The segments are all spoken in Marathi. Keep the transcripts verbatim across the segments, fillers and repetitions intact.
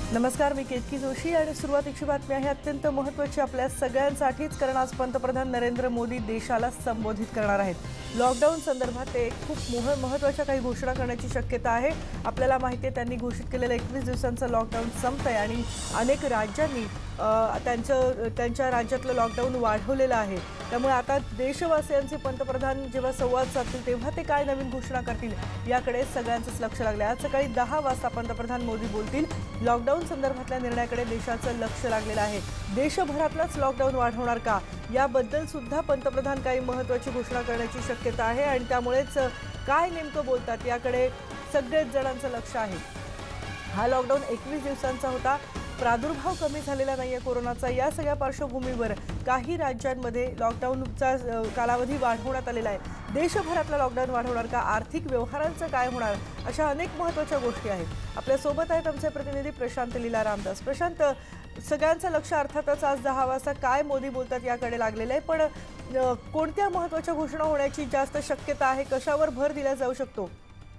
नमस्कार, मी केतकी जोशी आणि सुरुवातीची बातमी आहे अत्यंत महत्त्वाची आपल्या सगळ्यांसाठीच, कारण आज पंतप्रधान नरेंद्र मोदी देशाला संबोधित करणार आहेत। लॉकडाऊन संदर्भात ते खूप महत्त्वाच्या काही घोषणा करण्याची शक्यता आहे। आपल्याला माहिती आहे त्यांनी घोषित केलेलं एकवीस दिवसांचं लॉकडाऊन संपतंय आणि अनेक राज्यांनी त्यांचं त्यांच्या राज्यातलं लॉकडाऊन वाढवलेलं आहे। त्यामुळे आता देशवासियांचे पंतप्रधान जेव्हा संवाद साधतील तेव्हा ते काय नवीन घोषणा करतील याकडे सगळ्यांचंच लक्ष लागलं आहे। आज सकाळी दहा वाजता पंतप्रधान मोदी बोलतील। लॉकडाऊन संदर्भातल्या निर्णयाकडे देशाचं लक्ष लागलेलं आहे। देशभरातलाच लॉकडाऊन वाढवणार का याबद्दल सुद्धा पंतप्रधान काही महत्त्वाची घोषणा करण्याची शक्यता आहे आणि त्यामुळेच काय नेमकं बोलतात याकडे सगळेच जणांचं लक्ष आहे। हा लॉकडाऊन एकवीस दिवसांचा होता। प्रादुर्भाव कमी झालेला नाहीये कोरोनाचा। या सगळ्या पार्श्वभूमीवर काही राज्यांमध्ये लॉकडाऊनचा कालावधी वाढवण्यात आलेला आहे। देशभरातला लॉकडाऊन वाढवणार का, आर्थिक व्यवहारांचं काय होणार, अशा अनेक महत्त्वाच्या गोष्टी आहेत। आपल्या सोबत आहेत आमचे प्रतिनिधी प्रशांत लीला रामदास। प्रशांत, सगळ्यांचं लक्ष अर्थातच आज दहा वाजता काय मोदी बोलतात याकडे लागलेलं आहे, पण कोणत्या महत्त्वाच्या घोषणा होण्याची जास्त शक्यता आहे, कशावर भर दिला जाऊ शकतो?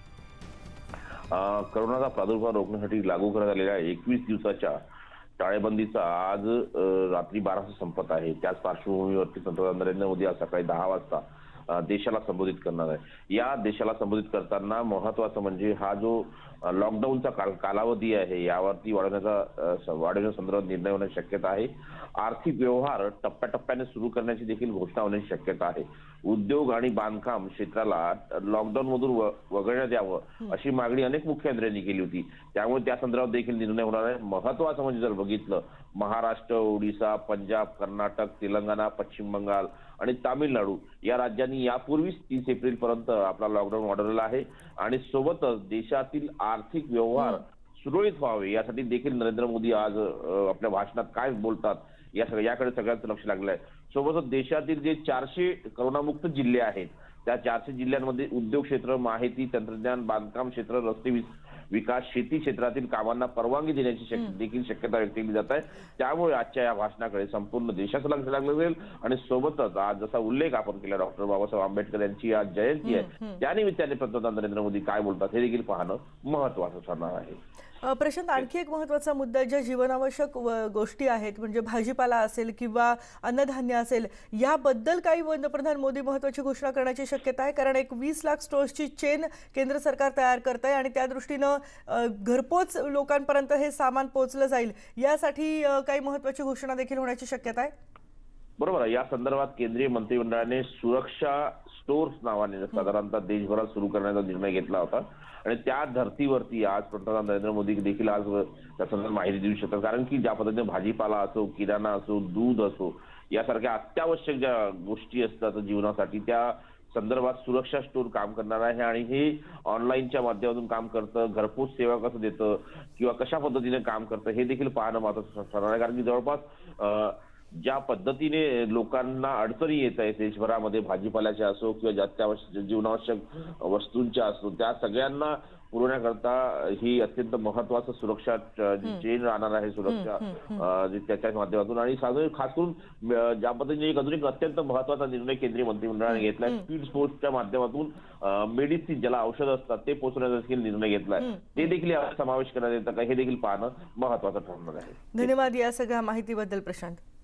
कोरोनाचा प्रादुर्भाव रोखण्यासाठी लागू करण्यात आलेल्या एकवीस दिवसाच्या टाळेबंदीचा आज रात्री बारा वाजता संपत आहे। त्याच पार्श्वभूमीवरती पंतप्रधान नरेंद्र मोदी आज सकाळी दहा वाजता देशाला संबोधित करणार आहे। या देशाला संबोधित करताना महत्त्वाचं म्हणजे हा जो लॉकडाऊनचा कालावधी आहे यावरती वाढवण्याचा वाढवण्याच्या संदर्भात निर्णय होण्याची शक्यता आहे। आर्थिक व्यवहार टप्प्याटप्प्याने सुरू करण्याची देखील घोषणा होण्याची शक्यता आहे। उद्योग आणि बांधकाम क्षेत्राला लॉकडाऊन मधून वगळण्यात यावं अशी मागणी अनेक मुख्यमंत्र्यांनी केली होती। त्यामुळे त्या संदर्भात देखील निर्णय होणार आहे। महत्त्वाचं म्हणजे जर बघितलं महाराष्ट्र, ओडिशा, पंजाब, कर्नाटक, तेलंगणा, पश्चिम बंगाल आणि तामिळनाडू या राज्यांनी यापूर्वीच तीस एप्रिल पर्यंत आपला लॉकडाऊन वाढवलेला आहे आणि सोबतच देशातील आर्थिक व्यवहार सुरळीत व्हावे यासाठी देखील नरेंद्र मोदी आज आपल्या भाषणात काय बोलतात या सगळ्याकडे सगळ्यांचं लक्ष लागलं आहे। सोबतच देशातील जे चारशे करोनामुक्त जिल्हे आहेत त्या चारशे जिल्ह्यांमध्ये उद्योग क्षेत्र, माहिती तंत्रज्ञान, बांधकाम क्षेत्र, रस्ते विकास, शेती क्षेत्रातील कामांना परवानगी देण्याची देखील शक्यता व्यक्त केली जात आहे। त्यामुळे आजच्या या भाषणाकडे संपूर्ण देशाचं लक्ष लागलं जाईल आणि सोबतच आज जसा उल्लेख आपण केला डॉक्टर बाबासाहेब आंबेडकर यांची आज जयंती आहे, त्यानिमित्ताने पंतप्रधान नरेंद्र मोदी काय बोलतात हे देखील पाहणं महत्त्वाचं ठरणार आहे। प्रशांत, आणखी एक महत्त्वाचा मुद्दा, ज्या जीवनावश्यक गोष्टी आहेत म्हणजे भाजीपाला असेल किंवा अन्नधान्य असेल, याबद्दल काही पंतप्रधान मोदी महत्त्वाची घोषणा करण्याची शक्यता आहे, कारण एक वीस लाख स्टोर्सची चेन केंद्र सरकार तयार करत आहे आणि त्या दृष्टीनं घरपोच लोकांपर्यंत हे सामान पोहोचलं जाईल यासाठी काही महत्त्वाची घोषणा देखील होण्याची शक्यता आहे। बरोबर आहे। या संदर्भात केंद्रीय मंत्रिमंडळाने सुरक्षा स्टोर्स नावाने साधारणतः देशभरात सुरू करण्याचा निर्णय घेतला होता आणि त्या धर्तीवरती आज पंतप्रधान नरेंद्र मोदी देखील आज त्या संदर्भात माहिती देऊ शकतात। कारण की ज्या पद्धतीने भाजीपाला असो, किराणा असो, दूध असो यासारख्या अत्यावश्यक ज्या गोष्टी असतात जीवनासाठी त्या संदर्भात सुरक्षा स्टोर काम करणार आहे आणि हे ऑनलाईनच्या माध्यमातून काम करतं, घरपोच सेवा कसं देतं किंवा कशा पद्धतीने काम करतं हे देखील पाहणं महत्त्वाचं ठरणार आहे। कारण की जवळपास ज्या पद्धतीने लोकांना अडचणी येत आहेत देशभरामध्ये भाजीपाल्याच्या असो किंवा अत्यावश्यक जीवनावश्यक वस्तूंच्या असो त्या सगळ्यांना पुरवण्याकरता ही अत्यंत महत्त्वाचं सुरक्षा चेन राहणार आहे सुरक्षा त्याच्या माध्यमातून। आणि साधारण खास करून ज्या पद्धतीने एक अजून एक अत्यंत महत्त्वाचा निर्णय केंद्रीय मंत्रिमंडळाने घेतलाय, स्पीड पोस्टच्या माध्यमातून मेडिसिन ज्याला औषध असतात ते पोहोचवण्याचा देखील निर्णय घेतलाय, ते देखील समावेश करण्यात येतं का हे देखील पाहणं महत्त्वाचं ठरणार आहे। धन्यवाद या सगळ्या माहितीबद्दल प्रशांत।